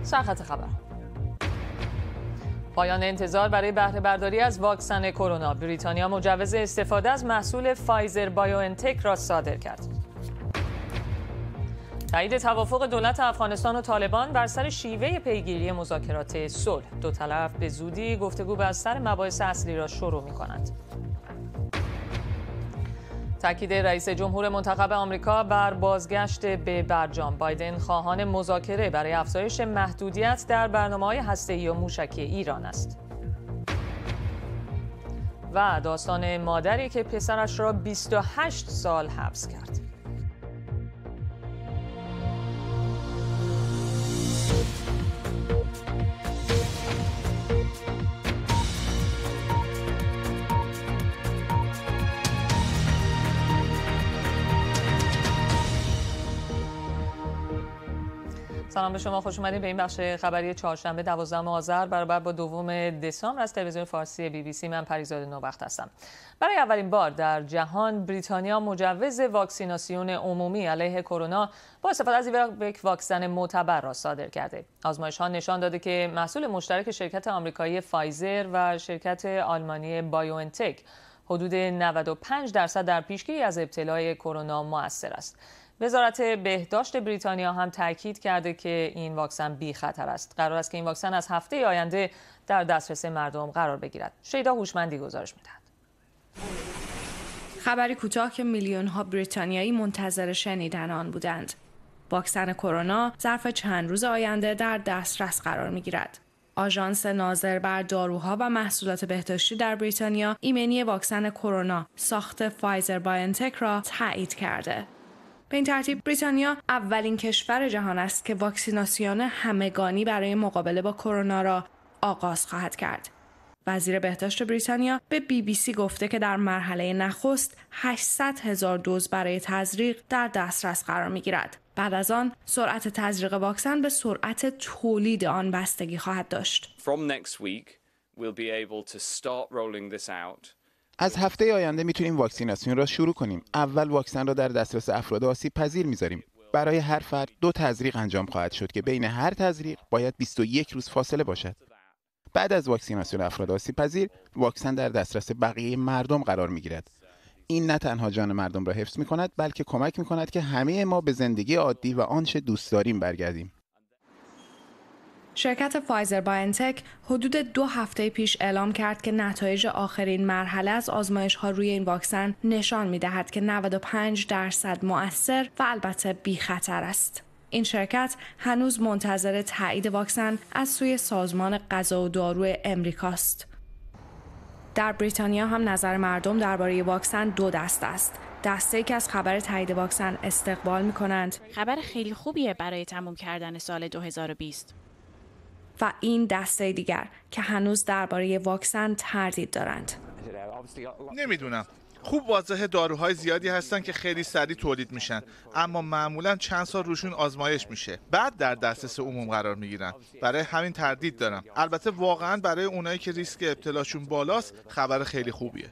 سرخط خبر. پایان انتظار برای بهره برداری از واکسن کرونا. بریتانیا مجوز استفاده از محصول فایزر بایوانتک را صادر کرد. تایید توافق دولت افغانستان و طالبان بر سر شیوه پیگیری مذاکرات صلح. دو طرف به زودی گفتگو بر سر مباحث اصلی را شروع می‌کنند. تاکید رئیس جمهور منتخب آمریکا بر بازگشت به برجام. بایدن خواهان مذاکره برای افزایش محدودیت در برنامه‌های هسته‌ای و موشکی ایران است. و داستان مادری که پسرش را 28 سال حبس کرد. سلام به شما، خوش اومدید به این بخش خبری چهارشنبه 12 آذر برابر با 2 دسامبر از تلویزیون فارسی BBC. من پریزاد نوبخت هستم. برای اولین بار در جهان بریتانیا مجوز واکسیناسیون عمومی علیه کرونا با استفاده از یک واکسن معتبر را صادر کرده. آزمایش‌ها نشان داده که محصول مشترک شرکت آمریکایی فایزر و شرکت آلمانی بایوانتک حدود 95% در پیشگیری از ابتلای کرونا مؤثر است. وزارت بهداشت بریتانیا هم تاکید کرده که این واکسن بی خطر است. قرار است که این واکسن از هفته آینده در دسترس مردم قرار بگیرد. شیدا هوشمندی گزارش می‌دهد. خبری کوتاه که میلیون‌ها بریتانیایی منتظر شنیدن آن بودند. واکسن کرونا ظرف چند روز آینده در دسترس قرار می‌گیرد. آژانس ناظر بر داروها و محصولات بهداشتی در بریتانیا ایمنی واکسن کرونا ساخت فایزر بایوانتک را تایید کرده. به این ترتیب بریتانیا اولین کشور جهان است که واکسیناسیون همگانی برای مقابله با کرونا را آغاز خواهد کرد. وزیر بهداشت بریتانیا به BBC گفته که در مرحله نخست 800,000 دوز برای تزریق در دسترس قرار می‌گیرد. بعد از آن سرعت تزریق واکسن به سرعت تولید آن بستگی خواهد داشت. From next week we'll be able to start rolling this out. از هفته آینده میتونیم واکسیناسیون را شروع کنیم. اول واکسن را در دسترس افراد آسیب پذیر میذاریم. برای هر فرد 2 تزریق انجام خواهد شد که بین هر تزریق باید 21 روز فاصله باشد. بعد از واکسیناسیون افراد آسیب پذیر، واکسن در دسترس بقیه مردم قرار میگیرد. این نه تنها جان مردم را حفظ میکند، بلکه کمک میکند که همه ما به زندگی عادی و آنچه دوست داریم برگردیم. شرکت فایزر بایوانتک حدود 2 هفته پیش اعلام کرد که نتایج آخرین مرحله از آزمایش‌ها روی این واکسن نشان می‌دهد که 95% مؤثر و البته بی خطر است. این شرکت هنوز منتظر تایید واکسن از سوی سازمان غذا و دارو امریکاست. در بریتانیا هم نظر مردم درباره واکسن 2 دسته است. دسته‌ای که از خبر تایید واکسن استقبال می‌کنند. خبر خیلی خوبیه برای تموم کردن سال 2020. و این دسته دیگر که هنوز درباره واکسن تردید دارند. نمیدونم. خوب واضحه داروهای زیادی هستن که خیلی سریع تولید میشن، اما معمولا چند سال روشون آزمایش میشه، بعد در دسترس عموم قرار میگیرن. برای همین تردید دارم. البته واقعا برای اونایی که ریسک ابتلاشون بالاست خبر خیلی خوبیه.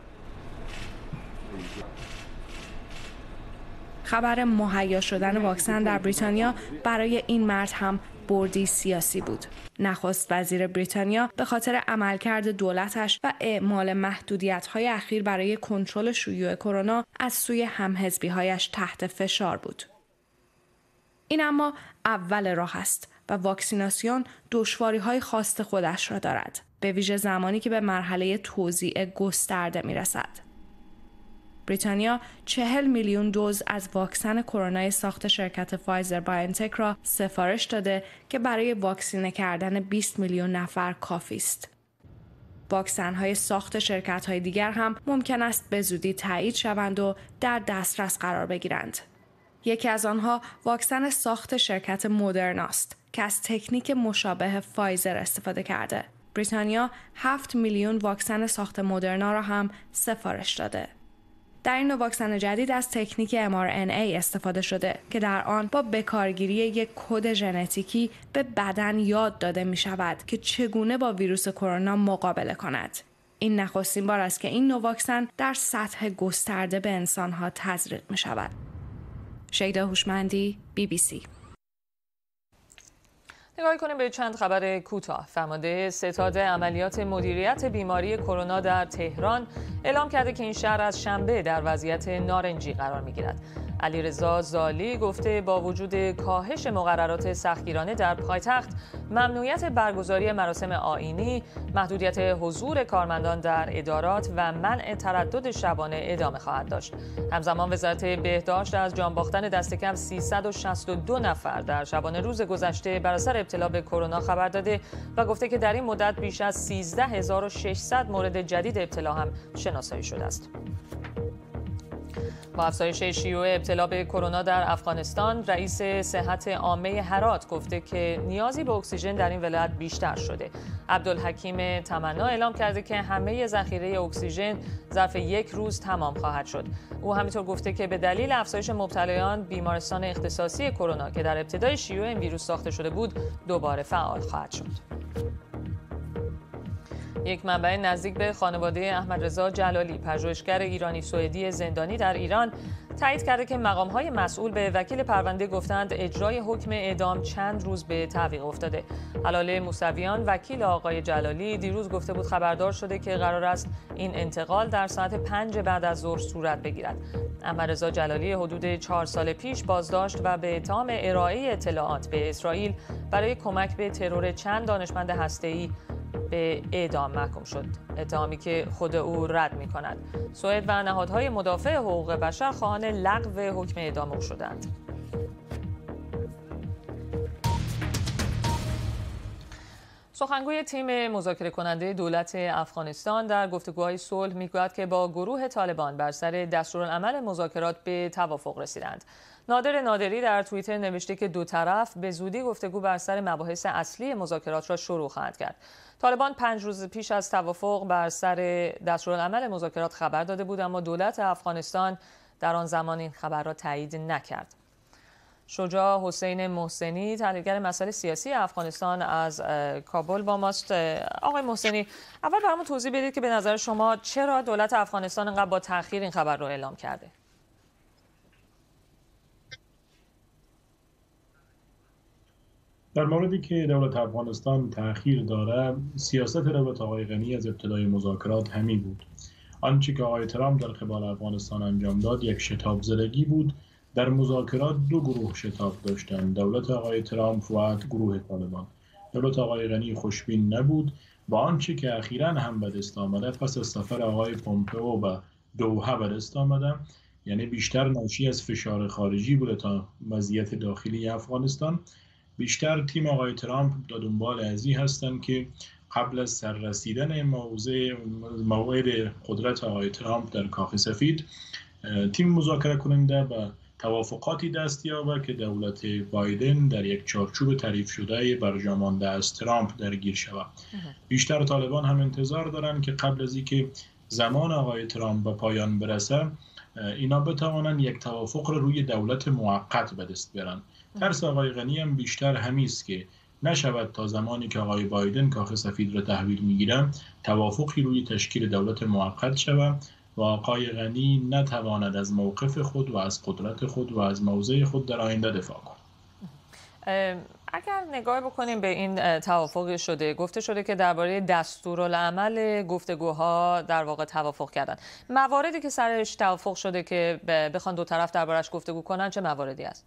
خبر مهیا شدن واکسن در بریتانیا برای این مرد هم بردی سیاسی بود. نخست وزیر بریتانیا به خاطر عملکرد دولتش و اعمال محدودیت‌های اخیر برای کنترل شیوع کرونا از سوی همحزبی‌هایش تحت فشار بود. این اما اول راه است و واکسیناسیون دشواری‌های خاص خودش را دارد، به ویژه زمانی که به مرحله توزیع گسترده می‌رسد. بریتانیا 40 میلیون دوز از واکسن کرونا ساخت شرکت فایزر بایوانتک را سفارش داده که برای واکسینه کردن 20 میلیون نفر کافی است. واکسن‌های ساخت شرکت‌های دیگر هم ممکن است به زودی تایید شوند و در دسترس قرار بگیرند. یکی از آنها واکسن ساخت شرکت مدرنا است که از تکنیک مشابه فایزر استفاده کرده. بریتانیا 7 میلیون واکسن ساخت مدرنا را هم سفارش داده. در این نوع واکسن جدید از تکنیک mRNA استفاده شده که در آن با بکارگیری یک کد ژنتیکی به بدن یاد داده می شود که چگونه با ویروس کرونا مقابله کند. این نخستین بار است که این نوع واکسن در سطح گسترده به انسان‌ها تزریق می شود. شیدا هوشمندی، BBC. نگاه کنیم به چند خبر کوتاه. فرمانده ستاد عملیات مدیریت بیماری کرونا در تهران اعلام کرده که این شهر از شنبه در وضعیت نارنجی قرار می‌گیرد. علیرضا زالی گفته با وجود کاهش مقررات سختگیرانه در پایتخت، ممنوعیت برگزاری مراسم آیینی، محدودیت حضور کارمندان در ادارات و منع تردد شبانه ادامه خواهد داشت. همزمان وزارت بهداشت از جان باختن دست کم 362 نفر در شبانه روز گذشته بر اثر ابتلا به کرونا خبر داده و گفته که در این مدت بیش از 13600 مورد جدید ابتلا هم شناسایی شده است. با افزایش شیوع ابتلا به کرونا در افغانستان، رئیس صحت عامه هرات گفته که نیازی به اکسیژن در این ولایت بیشتر شده. عبدالحکیم تمنا اعلام کرده که همه ذخیره اکسیژن ظرف 1 روز تمام خواهد شد. او همینطور گفته که به دلیل افزایش مبتلایان، بیمارستان اختصاصی کرونا که در ابتدای شیوع این ویروس ساخته شده بود، دوباره فعال خواهد شد. یک منبع نزدیک به خانواده احمدرضا جلالی، پژوهشگر ایرانی سوئدی زندانی در ایران، تایید کرده که مقام‌های مسئول به وکیل پرونده گفتند اجرای حکم اعدام چند روز به تعویق افتاده. هلاله موسویان، وکیل آقای جلالی، دیروز گفته بود خبردار شده که قرار است این انتقال در ساعت 5 بعد از ظهر صورت بگیرد. احمدرضا جلالی حدود 4 سال پیش بازداشت و به اتهام ارائه اطلاعات به اسرائیل برای کمک به ترور چند دانشمند هسته‌ای به اعدام محکوم شد، اتهامی که خود او رد می‌کند. سوئد و نهادهای مدافع حقوق بشر خواهان لغو حکم اعدام او شدند. سخنگوی تیم مذاکره کننده دولت افغانستان در گفتگوهای صلح میگوید که با گروه طالبان بر سر دستورالعمل مذاکرات به توافق رسیدند. نادر نادری در توییتر نوشته که دو طرف به زودی گفتگو بر سر مباحث اصلی مذاکرات را شروع خواهند کرد. طالبان 5 روز پیش از توافق بر سر دستورالعمل مذاکرات خبر داده بود، اما دولت افغانستان در آن زمان این خبر را تایید نکرد. شجاع حسین محسنی، تحلیلگر مسائل سیاسی افغانستان، از کابل با ماست. آقای محسنی، اول برامون توضیح بدید که به نظر شما چرا دولت افغانستان انقدر با تأخیر این خبر رو اعلام کرده؟ در موردی که دولت افغانستان تأخیر داره، سیاست دولت آقای غنی از ابتدای مذاکرات همین بود. آنچه که آقای ترامپ در قبال افغانستان انجام داد یک شتاب زدگی بود. در مذاکرات دو گروه شتاب داشتند، دولت آقای ترامپ و گروه طالبان. دولت آقای غنی خوشبین نبود با آنچه که اخیراً هم به دست آمده پس از سفر آقای پومپئو به دوحه به دست آمده، یعنی بیشتر ناشی از فشار خارجی بوده تا وضعیت داخلی افغانستان. بیشتر تیم آقای ترامپ در دنبال ازی هستند که قبل از سررسیدن موعد قدرت آقای ترامپ در کاخ سفید، تیم مذاکره کننده به توافقاتی دست یابد که دولت بایدن در یک چارچوب تعریف شده برجامانده از ترامپ درگیر شود. بیشتر طالبان هم انتظار دارند که قبل از اینکه زمان آقای ترامپ به پایان برسه، اینا بتوانند یک توافق را روی دولت موقت به دست بیارن. ترس آقای غنی هم بیشتر همین است که نشود تا زمانی که آقای بایدن کاخ سفید را تحویل میگیرن توافقی روی تشکیل دولت موقت شود و آقای غنی نتواند از موقف خود و از قدرت خود و از موضع خود در آینده دفاع کند. اگر نگاه بکنیم به این توافق شده، گفته شده که درباره دستورالعمل گفتگوها در واقع توافق کردن. مواردی که سرش توافق شده که بخوان دو طرف دربارش گفتگو کنن چه مواردی است؟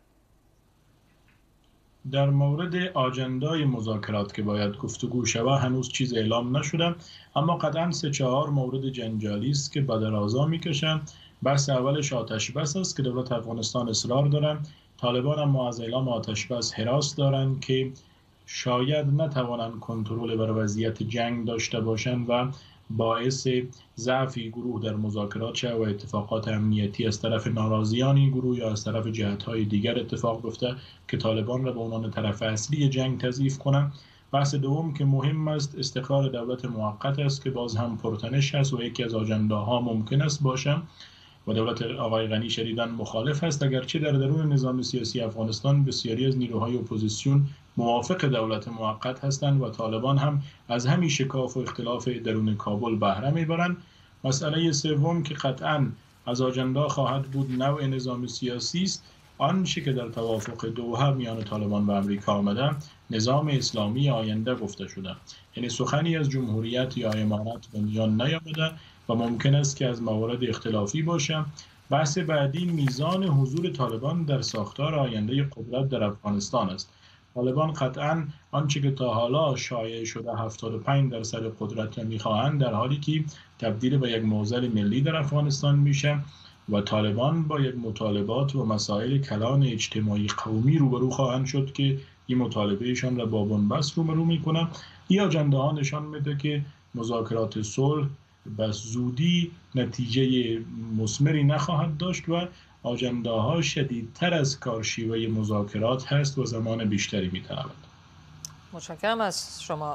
در مورد آجندای مذاکرات که باید گفتگو شود هنوز چیز اعلام نشده، اما قطعا 3-4 مورد جنجالی است که به درازا میکشن. بحث اولش آتش بس است که دولت افغانستان اصرار دارن، طالبان اما از اعلام آتش بس هراس دارن که شاید نتوانند کنترل بر وضعیت جنگ داشته باشند و باعث ضعف گروه در مذاکرات شد و اتفاقات امنیتی از طرف ناراضیان این گروه یا از طرف جهت‌های دیگر اتفاق بیفته که طالبان را به عنوان طرف اصلی جنگ تضعیف کنند. بحث دوم که مهم است استقرار دولت موقت است که باز هم پرتنش است و یکی از آجنداها ممکن است باشه و دولت آقای غنی شدیداً مخالف است، اگرچه در درون نظام سیاسی افغانستان بسیاری از نیروهای اپوزیسیون موافق دولت موقت هستند و طالبان هم از همین شکاف و اختلاف درون کابل بهره میبرند. مسئله سوم که قطعاً از آجندا خواهد بود نوع نظام سیاسی است. آنچه که در توافق دوحه میان طالبان و امریکا آمده نظام اسلامی آینده گفته شده، یعنی سخنی از جمهوریت یا امارت به میان نیامده و ممکن است که از موارد اختلافی باشه. بحث بعدی میزان حضور طالبان در ساختار آینده قدرت در افغانستان است. طالبان قطعاً آنچه که تا حالا شایع شده 75% قدرت میخواهند، در حالی که تبدیل به یک معضل ملی در افغانستان میشه و طالبان با یک مطالبات و مسائل کلان اجتماعی قومی روبرو خواهند شد که این مطالبهشان را با بنبست روبرو میکنه. این اجنده ها نشان میده که مذاکرات صلح به زودی نتیجه مثمری نخواهد داشت و آجنده ها شدیدتر از کارشیوه مذاکرات هست و زمان بیشتری می‌طلبد. متشکرم از شما.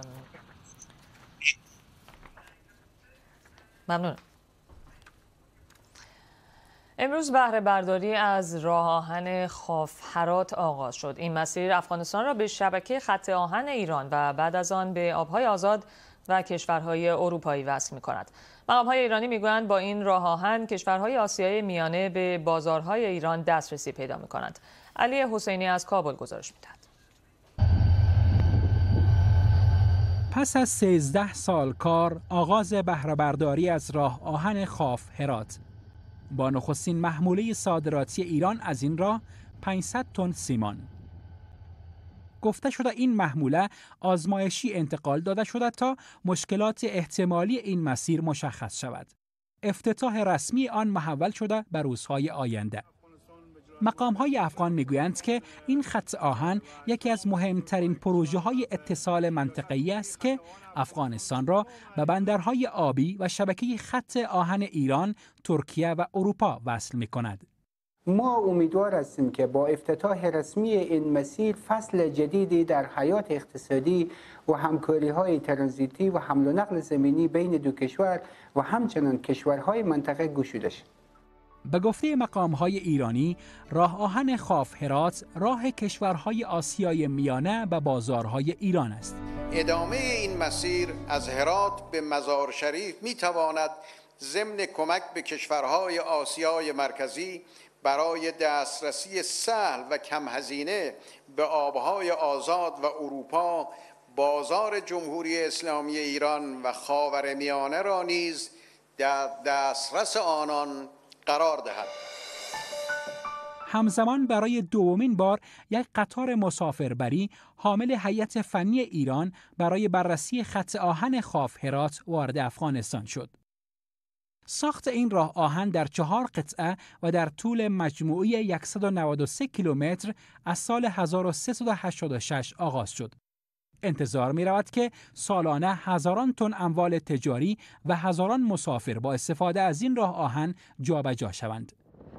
ممنون. امروز بهره برداری از راه آهن خاف هرات آغاز شد. این مسیر افغانستان را به شبکه خط آهن ایران و بعد از آن به آبهای آزاد و کشورهای اروپایی وصل می‌کند. مقام‌های ایرانی می‌گویند با این راه آهن کشورهای آسیای میانه به بازارهای ایران دسترسی پیدا می‌کنند. علی حسینی از کابل گزارش می‌دهد. پس از 13 سال کار، آغاز بهره برداری از راه آهن خاف هرات. با نخستین محموله صادراتی ایران از این راه 500 تن سیمان. گفته شده این محموله آزمایشی انتقال داده شده تا مشکلات احتمالی این مسیر مشخص شود. افتتاح رسمی آن محول شده به روزهای آینده. مقام‌های افغان میگویند که این خط آهن یکی از مهمترین پروژه‌های اتصال منطقه‌ای است که افغانستان را به بندرهای آبی و شبکه خط آهن ایران، ترکیه و اروپا وصل می‌کند. ما امیدوار هستیم که با افتتاح رسمی این مسیر فصل جدیدی در حیات اقتصادی و همکاری‌های ترانزیتی و حمل و نقل زمینی بین دو کشور و همچنان کشورهای منطقه گشوده شد. به گفته مقام‌های ایرانی، راه آهن خاف هرات راه کشورهای آسیای میانه به بازارهای ایران است. ادامه این مسیر از هرات به مزار شریف می‌تواند ضمن کمک به کشورهای آسیای مرکزی برای دسترسی سهل و کم هزینه به آبهای آزاد و اروپا، بازار جمهوری اسلامی ایران و خاورمیانه را نیز در دسترس آنان قرار دهد. همزمان برای دومین بار یک قطار مسافربری حامل هیئت فنی ایران برای بررسی خط آهن خاف هرات وارد افغانستان شد. ساخت این راه آهن در 4 قطعه و در طول مجموعی 193 کیلومتر از سال 1386 آغاز شد. انتظار می رود که سالانه هزاران تن اموال تجاری و هزاران مسافر با استفاده از این راه آهن جابجا شوند.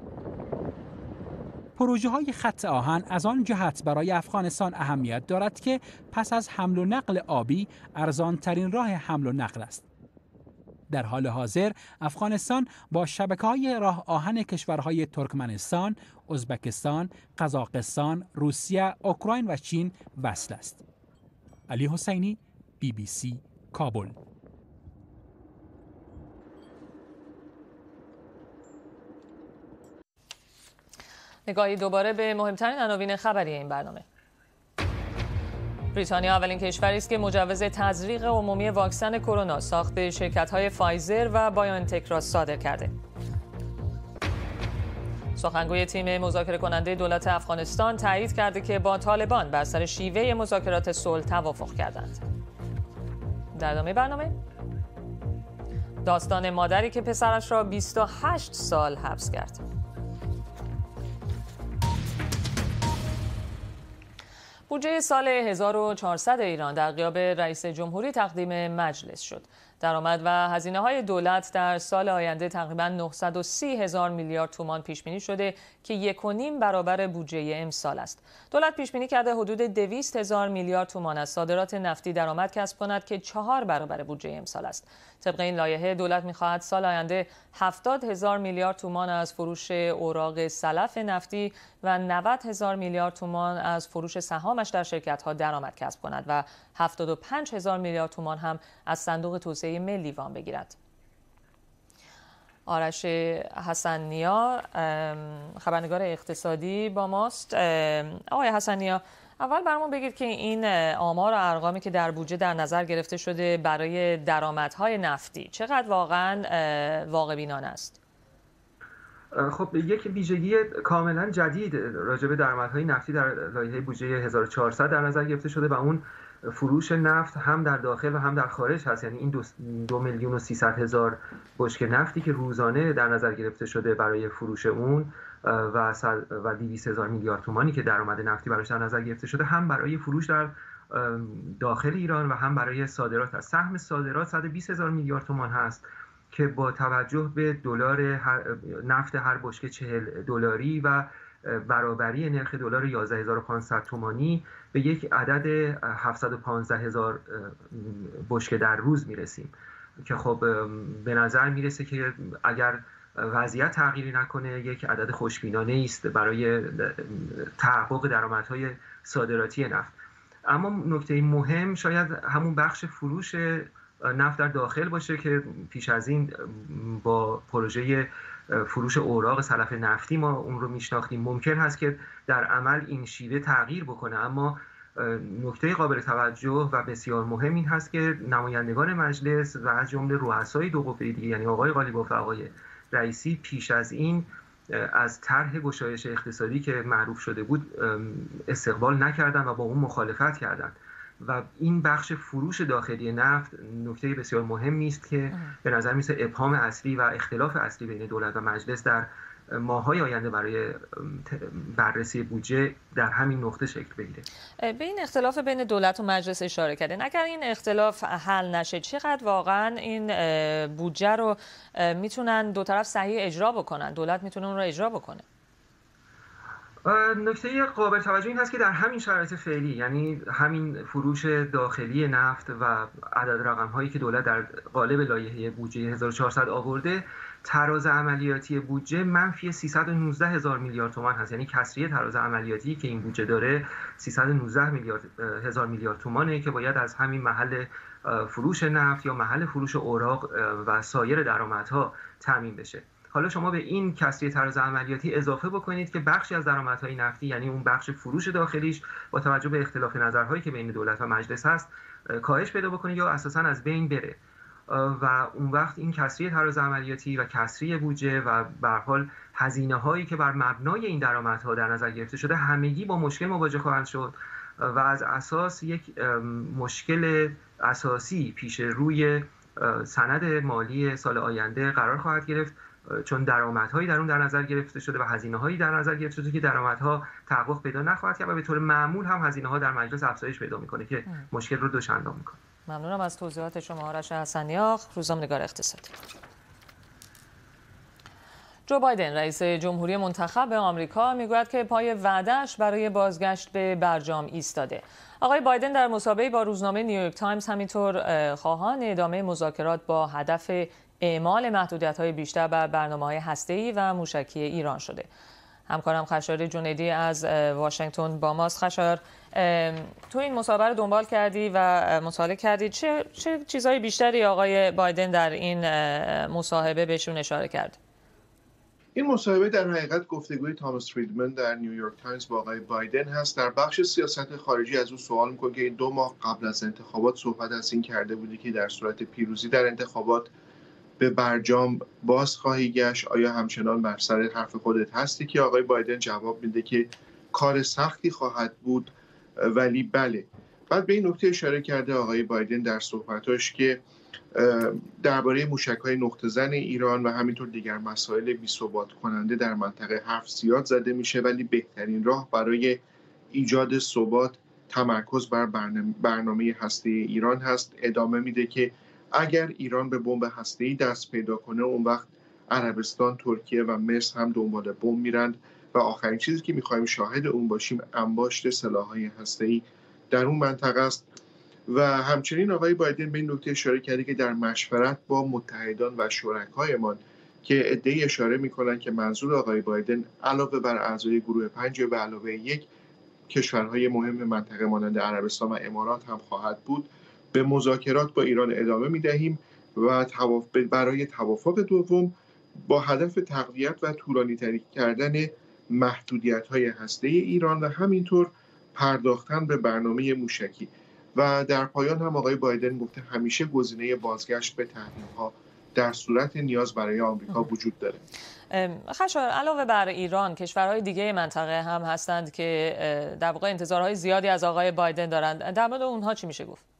پروژه های خط آهن از آن جهت برای افغانستان اهمیت دارد که پس از حمل و نقل آبی ارزان ترین راه حمل و نقل است. در حال حاضر افغانستان با شبکه‌های راه آهن کشورهای ترکمنستان، ازبکستان، قزاقستان، روسیه، اوکراین و چین وصل است. علی حسینی، BBC کابل. نگاهی دوباره به مهمترین عناوین خبری این برنامه. بریتانیا اولین کشوری است که مجوز تزریق عمومی واکسن کرونا ساخت شرکت‌های فایزر و بایوانتک را صادر کرده. سخنگوی تیم مذاکره کننده دولت افغانستان تایید کرده که با طالبان بر سر شیوه مذاکرات صلح توافق کردند. در ادامه برنامه داستان مادری که پسرش را 28 سال حبس کرد. بودجه سال 1400 ایران در غیاب رئیس جمهوری تقدیم مجلس شد. درآمد و هزینه‌های دولت در سال آینده تقریباً 930,000 میلیارد تومان پیش بینی شده که 1.5 برابر بودجه امسال است. دولت پیش بینی کرده حدود 200,000 میلیارد تومان از صادرات نفتی درآمد کسب کند که 4 برابر بودجه امسال است. طبق این لایحه دولت می‌خواهد سال آینده 70,000 میلیارد تومان از فروش اوراق سلف نفتی و 90,000 میلیارد تومان از فروش سهامش در شرکت‌ها درآمد کسب کند و 75,000 میلیارد تومان هم از صندوق توسعه ملی وام بگیرد. آرش حسن‌نیا خبرنگار اقتصادی با ماست. آقای حسن‌نیا، اول برامون بگید که این آمار و ارقامی که در بودجه در نظر گرفته شده برای درآمدهای نفتی چقدر واقعا واقع بینانه است؟ خب یک ویژگی کاملا جدید راجع به درآمدهای نفتی در لایحه بودجه 1400 در نظر گرفته شده و اون فروش نفت هم در داخل و هم در خارج هست. یعنی این 2,300,000 بشکه نفتی که روزانه در نظر گرفته شده برای فروش اون و 200,000 میلیارد تومانی که درآمد نفتی براش در نظر گرفته شده هم برای فروش در داخل ایران و هم برای صادرات هست. سهم صادرات 120,000 میلیارد تومان هست که با توجه به دلار نفت هر بشکه 40 دلاری و برابری نرخ دلار 11,500 تومانی به یک عدد 715,000 بشکه در روز میرسیم که خب به نظر میرسه که اگر وضعیت تغییری نکنه یک عدد خوشبینانه است برای تحقق درآمدهای صادراتی نفت. اما نکته مهم شاید همون بخش فروش نفت در داخل باشه که پیش از این با پروژه فروش اوراق سلف نفتی ما اون رو میشناختیم. ممکن هست که در عمل این شیوه تغییر بکنه، اما نکته قابل توجه و بسیار مهم این هست که نمایندگان مجلس و از جمله رؤسای دو قوه دیگه یعنی آقای قالیباف و آقای رئیسی پیش از این از طرح گشایش اقتصادی که معروف شده بود استقبال نکردن و با اون مخالفت کردن و این بخش فروش داخلی نفت نکته بسیار مهمی است که به نظر میسه ابهام اصلی و اختلاف اصلی بین دولت و مجلس در ماه‌های آینده برای بررسی بودجه در همین نقطه شکل بگیره. به این اختلاف بین دولت و مجلس اشاره کردین. اگر این اختلاف حل نشه چقدر واقعا این بودجه رو میتونن دو طرف صحیح اجرا بکنن؟ دولت میتونه اون رو اجرا بکنه؟ نکته قابل توجه این هست که در همین شرایط فعلی یعنی همین فروش داخلی نفت و عدد رقم‌هایی که دولت در قالب لایحه بودجه 1400 آورده، تراز عملیاتی بودجه منفی 319,000 میلیارد تومان هست. یعنی کسری تراز عملیاتی که این بودجه داره 319,000 میلیارد تومانه که باید از همین محل فروش نفت یا محل فروش اوراق و سایر درآمدها تامین بشه. حالا شما به این کسری تراز عملیاتی اضافه بکنید که بخشی از درآمدهای نفتی یعنی اون بخش فروش داخلیش با توجه به اختلاف نظرهایی که بین دولت و مجلس هست کاهش پیدا بکنه یا اساساً از بین بره و اون وقت این کسری تراز عملیاتی و کسری بودجه و به هر حال هزینه‌هایی که بر مبنای این درآمدها در نظر گرفته شده همگی با مشکل مواجه خواهند شد و از اساس یک مشکل اساسی پیش روی سند مالی سال آینده قرار خواهد گرفت، چون درآمدهایی در اون در نظر گرفته شده و هزینه‌هایی در نظر گرفته شده که درآمدها تحقق پیدا نخواهد کرد و به طور معمول هم هزینه‌ها در مجلس افزایش پیدا می‌کنه که مشکل رو دوچندان می‌کنه. ممنونم از توضیحات شما آرش حسن‌نیا، روزنامه‌نگار اقتصادی. جو بایدن رئیس جمهوری منتخب آمریکا میگوید که پای وعده‌اش برای بازگشت به برجام ایستاده. آقای بایدن در مصاحبه‌ای با روزنامه نیویورک تایمز همینطور خواهان ادامه مذاکرات با هدف اعمال محدودیت‌های بیشتر بر برنامه‌های هسته‌ای و موشکی ایران شده. همکارم خشایار جنیدی از واشنگتن با ماست. خشایار، تو این مصاحبه رو دنبال کردی و مطالعه کردی، چه چیزهای بیشتری آقای بایدن در این مصاحبه بهشون اشاره کرد؟ این مصاحبه در حقیقت گفتگوی تاماس فریدمن در نیویورک تایمز با آقای بایدن هست. در بخش سیاست خارجی از او سوال می‌کنه که این 2 ماه قبل از انتخابات صحبت از این کرده بودی که در صورت پیروزی در انتخابات به برجام باز خواهی گشت، آیا همچنان بر سر حرف خودت هستی؟ که آقای بایدن جواب میده که کار سختی خواهد بود ولی بله. بعد به این نکته اشاره کرده آقای بایدن در صحبتاش که درباره موشک‌های نقطه زن ایران و همینطور دیگر مسائل بی‌ثبات کننده در منطقه حرف زیاد زده میشه، ولی بهترین راه برای ایجاد ثبات تمرکز بر برنامه هسته‌ای ایران هست. ادامه میده که اگر ایران به بمب هسته‌ای دست پیدا کنه اون وقت عربستان، ترکیه و مصر هم دنبال بمب میرند و آخرین چیزی که می‌خوایم شاهد اون باشیم انباشت سلاح‌های هسته‌ای در اون منطقه است. و همچنین آقای بایدن به این نکته اشاره کرده که در مشورت با متحدان و شرکایمان که عده‌ای اشاره می‌کنند که منظور آقای بایدن علاوه بر اعضای گروه 5 و به علاوه 1 کشورهای مهم منطقه مانند عربستان و امارات هم خواهد بود، به مذاکرات با ایران ادامه می‌دهیم و برای توافق دوم با هدف تقویت و طولانی‌تر کردن محدودیت‌های هسته‌ای ایران و همینطور پرداختن به برنامه موشکی. و در پایان هم آقای بایدن گفته همیشه گزینه بازگشت به تحریم‌ها در صورت نیاز برای آمریکا وجود داره. خشایار، علاوه بر ایران کشورهای دیگه منطقه هم هستند که در واقع انتظارهای زیادی از آقای بایدن دارند. در مورد اونها چی میشه گفت؟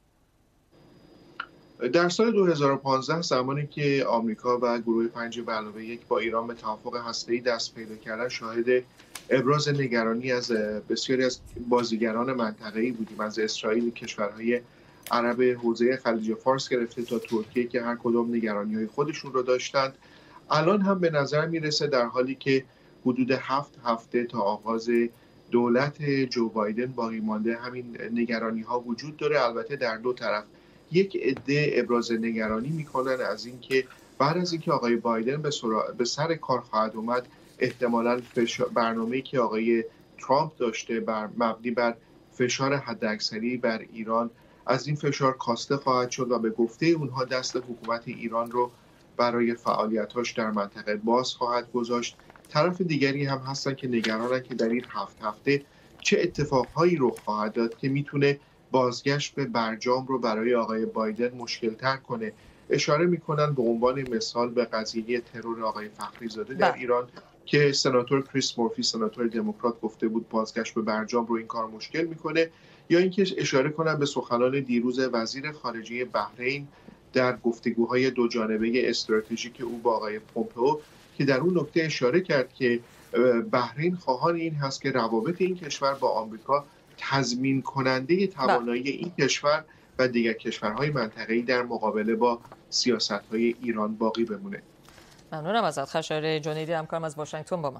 در سال 2015 زمانی که آمریکا و گروه 5+1 با ایران به توافق هسته‌ای دست پیدا کردن، شاهد ابراز نگرانی از بسیاری از بازیگران منطقه‌ای بودیم، از اسرائیل، کشورهای عرب حوزه خلیج فارس گرفته تا ترکیه که هر کدام نگرانی‌های خودشون رو داشتند. الان هم به نظر میرسه در حالی که حدود 7 هفته تا آغاز دولت جو بایدن باقی مانده همین نگرانی‌ها وجود داره. البته در دو طرف یک عده ابراز نگرانی میکنن از اینکه بعد از اینکه آقای بایدن به سر کار خواهد اومد، احتمالاً برنامه‌ای که آقای ترامپ داشته مبنی بر فشار حداکثری بر ایران از این فشار کاسته خواهد شد و به گفته اونها دست حکومت ایران رو برای فعالیت‌هاش در منطقه باز خواهد گذاشت. طرف دیگری هم هستن که نگرانن که در این 7 هفته چه اتفاقهایی رخ خواهد داد که میتونه بازگشت به برجام رو برای آقای بایدن مشکل‌تر کنه. اشاره میکنن به عنوان مثال به قضیه ترور آقای فخریزاده در ایران که سناتور کریس مورفی، سناتور دموکرات، گفته بود بازگشت به برجام رو این کار مشکل میکنه. یا اینکه اشاره کنن به سخنان دیروز وزیر خارجه بحرین در گفتگوهای دو جانبه استراتژیک او با آقای پومپئو که در اون نکته اشاره کرد که بحرین خواهان این هست که روابط این کشور با آمریکا تضمین کننده توانایی این کشور و دیگر کشورهای منطقه‌ای در مقابله با سیاست‌های ایران باقی بمونه. ممنونم ازت خشایار جنیدی، همکارم از واشنگتن با من.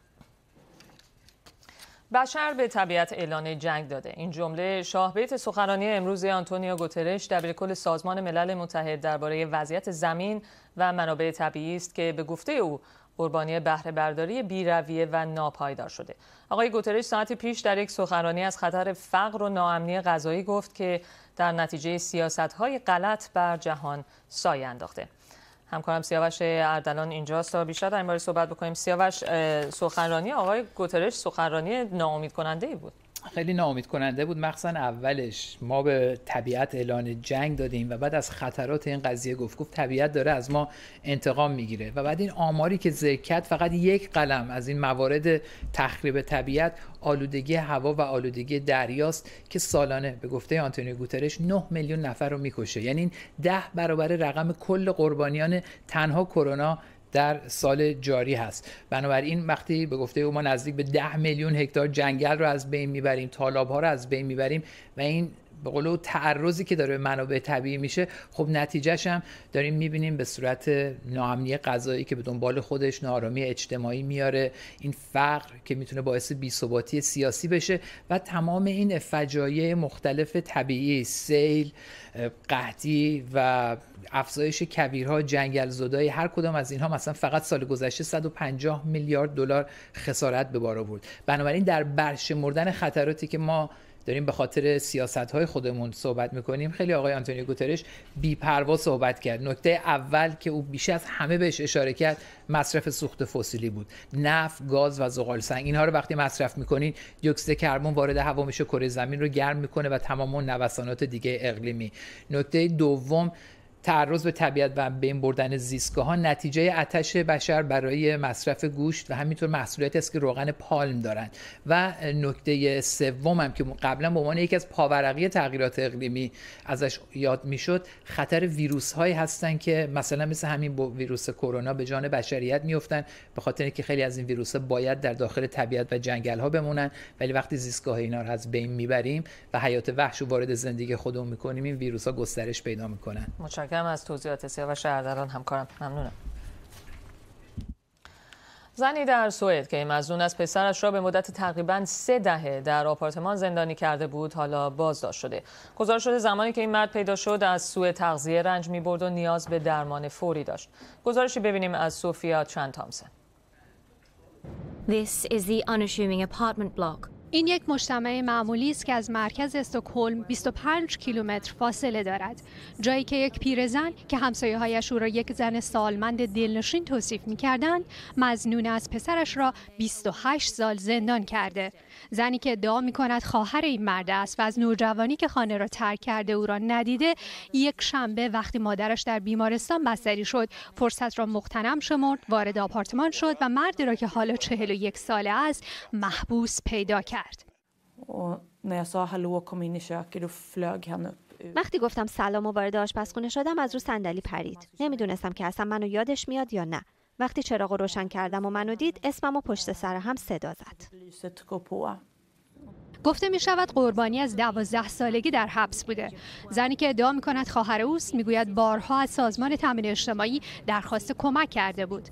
بشر به طبیعت اعلان جنگ داده. این جمله شاهبیت سخنرانی امروز آنتونیو گوترش، دبیرکل سازمان ملل متحد درباره وضعیت زمین و منابع طبیعی است که به گفته او قربانی بهره برداری بی‌رویه و ناپایدار شده. آقای گوترش ساعتی پیش در یک سخنرانی از خطر فقر و ناامنی غذایی گفت که در نتیجه سیاست‌های غلط بر جهان سایه انداخته. همکارم سیاوش اردلان اینجاست تا بیشتر در این باره صحبت بکنیم. سیاوش، سخنرانی آقای گوترش سخنرانی ناامید کننده بود. خیلی ناامید کننده بود، مخصوصا اولش. ما به طبیعت اعلان جنگ دادیم و بعد از خطرات این قضیه گفت طبیعت داره از ما انتقام میگیره و بعد این آماری که ذکر کرد فقط یک قلم از این موارد تخریب طبیعت آلودگی هوا و آلودگی دریاست که سالانه به گفته آنتونیو گوترش 9 میلیون نفر رو میکشه. یعنی 10 برابر رقم کل قربانیان تنها کرونا در سال جاری هست. بنابراین وقتی به گفته او ما نزدیک به 10 میلیون هکتار جنگل رو از بین میبریم، تالاب‌ها رو از بین میبریم و این به قول او تعرضی که داره به منابع طبیعی میشه، خب نتیجهش هم داریم میبینیم به صورت ناامنی غذایی که به دنبال خودش ناآرامی اجتماعی میاره، این فقر که میتونه باعث بی‌ثباتی سیاسی بشه و تمام این فجایع مختلف طبیعی، سیل، قحطی و افزایش کویرها، جنگل زدایی، هر کدام از اینها مثلا فقط سال گذشته 150 میلیارد دلار خسارت به بار آورد. بنابراین در برشمردن خطراتی که ما داریم به خاطر سیاست‌های خودمون صحبت می‌کنیم، خیلی آقای آنتونیو گوترش بی‌پروا صحبت کرد. نکته اول که او بیش از همه بهش اشاره کرد مصرف سوخت فسیلی بود. نفت، گاز و زغال سنگ، اینها رو وقتی مصرف می‌کنین دی اکسید کربن وارد هوا میشه، کره زمین رو گرم می‌کنه و تمام اون نوسانات دیگه اقلیمی. نکته دوم تعرض به طبیعت و بین بردن زیستگاه‌ها نتیجه آتش بشر برای مصرف گوشت و همینطور محصولاتی است که روغن پالم دارند. و نکته سوم هم که قبلا به عنوان یکی از پاورقی تغییرات اقلیمی ازش یاد میشد، خطر ویروس‌هایی هستن که مثلا مثل همین ویروس کرونا به جان بشریت میافتن، به خاطر اینکه خیلی از این ویروس‌ها باید در داخل طبیعت و جنگل‌ها بمونن، ولی وقتی زیستگاه اینا رو از بین میبریم و حیات وحش رو وارد زندگی خودمون می‌کنیم، این ویروس‌ها گسترش پیدا می‌کنن. متشکرم از توضیحات سیاوش اردلان، همکارم. ممنونم. زنی در سوئد که مظنون از پسرش را به مدت تقریباً 3 دهه در آپارتمان زندانی کرده بود، حالا بازداشت شده. گزارش شده زمانی که این مرد پیدا شد از سوء تغذیه رنج می‌برد و نیاز به درمان فوری داشت. گزارشی ببینیم از سوفیا چند تامسن. This is the unassuming apartment block این یک مجتمع معمولی است که از مرکز استکهلم 25 کیلومتر فاصله دارد. جایی که یک پیرزن که همسایه‌هایش او را یک زن سالمند دلنشین توصیف می‌کردند، مظنون از پسرش را 28 سال زندان کرده. زنی که ادعا می‌کند خواهر این مرد است و از نوجوانی که خانه را ترک کرده او را ندیده، یک شنبه وقتی مادرش در بیمارستان بستری شد، فرصت را مغتنم شمرد، وارد آپارتمان شد و مردی را که حالا 41 ساله است، محبوس پیدا کرد. وقتی گفتم سلام و وارد آشپزخونه شدم، از رو صندلی پرید. نمیدونستم که اصلا منو یادش میاد یا نه. وقتی چراغ رو روشن کردم و منو دید، اسممو پشت سر هم صدا زد. گفته می شود قربانی از 12 سالگی در حبس بوده. زنی که ادعا می کند خواهر اوست میگوید بارها از سازمان تامین اجتماعی درخواست کمک کرده بود.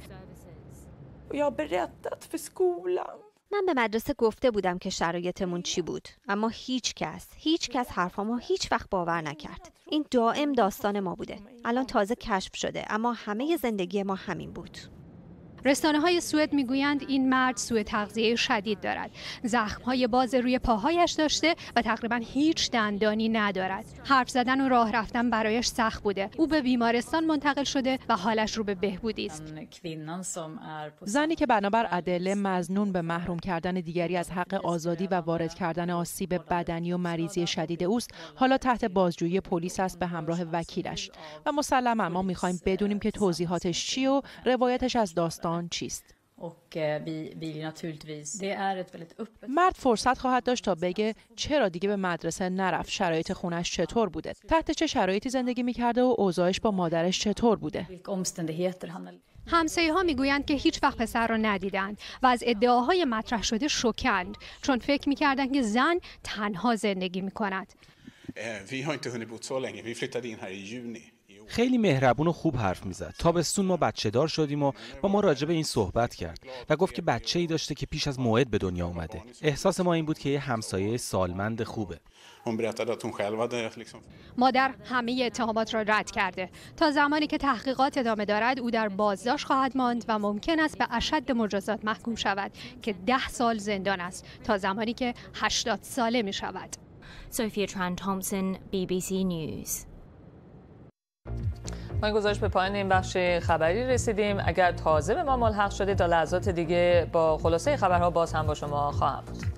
من به مدرسه گفته بودم که شرایطمون چی بود، اما هیچ کس حرفامو هیچ وقت باور نکرد. این دائم داستان ما بوده. الان تازه کشف شده، اما همه زندگی ما همین بود. رسانه‌های سوئد میگویند این مرد سوء تغذیه شدید دارد. زخم‌های باز روی پاهایش داشته و تقریباً هیچ دندانی ندارد. حرف زدن و راه رفتن برایش سخت بوده. او به بیمارستان منتقل شده و حالش رو به بهبودی است. زنی که بنابر ادله مظنون به محروم کردن دیگری از حق آزادی و وارد کردن آسیب بدنی و مریضی شدید اوست، حالا تحت بازجویی پلیس است به همراه وکیلش. و مسلماً ما می‌خوایم بدونیم که توضیحاتش چی و روایتش از داستان چیست. مرد فرصت خواهد داشت تا بگه چرا دیگه به مدرسه نرفت، شرایط خونش چطور بوده، تحت چه شرایطی زندگی میکرده و اوضاعش با مادرش چطور بوده. همسایه‌ها میگویند که هیچ وقت پسر را ندیدند و از ادعاهای مطرح شده شوکند، چون فکر میکردند که زن تنها زندگی میکند. خیلی مهربون و خوب حرف میزد. تابستون ما بچه دار شدیم و با ما راجع به این صحبت کرد و گفت که بچه‌ای داشته که پیش از موعد به دنیا اومده. احساس ما این بود که یه همسایه سالمند خوبه. مادر همه اتهامات را رد کرده. تا زمانی که تحقیقات ادامه دارد او در بازداشت خواهد ماند و ممکن است به اشد مجازات محکوم شود که 10 سال زندان است تا زمانی که 80 ساله می شود. سوفیا ترند تامسون، BBC News. ما این گزارش به پایان این بخش خبری رسیدیم. اگر تازه به ما ملحق شدید تا لحظات دیگه با خلاصه خبرها باز هم با شما خواهم بود.